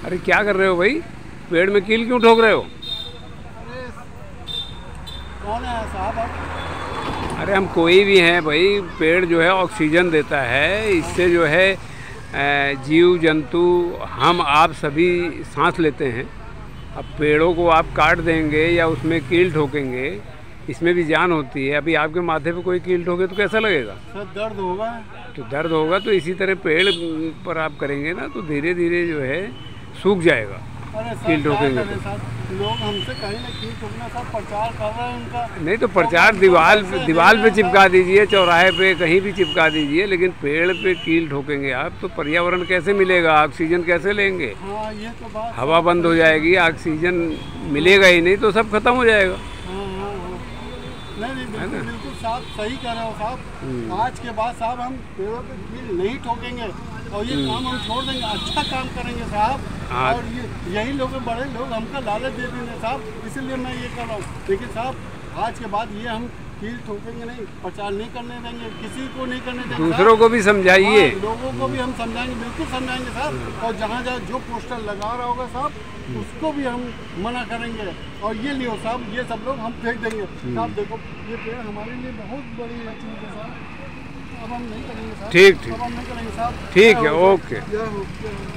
अरे क्या कर रहे हो भाई, पेड़ में कील क्यों ठोक रहे हो? अरे कौन है साहब आप? अरे हम कोई भी हैं भाई, पेड़ जो है ऑक्सीजन देता है, इससे जो है जीव जंतु हम आप सभी सांस लेते हैं। अब पेड़ों को आप काट देंगे या उसमें कील ठोकेंगे, इसमें भी जान होती है। अभी आपके माथे पे कोई कील ठोके तो कैसा लगेगा? सर दर्द होगा। तो दर्द होगा, तो इसी तरह पेड़ पर आप करेंगे ना तो धीरे धीरे जो है सूख जाएगा। अरे कील सर ठोकेंगे क्या तो करें, लोग हमसे कहीं ना कील ठोकना सर प्रचार कर रहे हैं उनका। नहीं तो प्रचार दीवार पे चिपका दीजिए, चौराहे पे कहीं भी चिपका दीजिए, लेकिन पेड़ पे कील ठोकेंगे आप तो पर्यावरण कैसे मिलेगा, ऑक्सीजन कैसे लेंगे? हाँ ये तो बात, हवा बंद हो जाएगी, ऑक्सीजन मिलेगा ही नहीं तो सब खत्म हो जाएगा। हाँ हाँ हाँ नहीं बिल्कुल बिल्कुल साहब सही कह रहे हो साहब। आज के बाद साहब हम पेड़ों पे कील नहीं ठोकेंगे और ये काम हम छोड़ देंगे, अच्छा काम करेंगे साहब। हाँ। और यही लोग बड़े लोग हमका लालच दे देंगे साहब, इसीलिए मैं ये कर रहा हूँ। लेकिन साहब आज के बाद ये हम कील ठोकेंगे नहीं, प्रचार नहीं करने देंगे, किसी को नहीं करने देंगे। दूसरों को भी समझाइए। हाँ, लोगों को भी हम समझाएंगे, बिल्कुल समझाएंगे साहब। और जहाँ जहाँ जो पोस्टर लगा रहा होगा साहब उसको भी हम मना करेंगे। और ये लियो साहब, ये सब लोग हम फेंक देंगे साहब। देखो ये पेड़ हमारे लिए बहुत बड़ी चीज़ है साहब, अब हम नहीं करेंगे साहब। ठीक ठीक अब हम नहीं करेंगे साहब। ठीक है, ओके।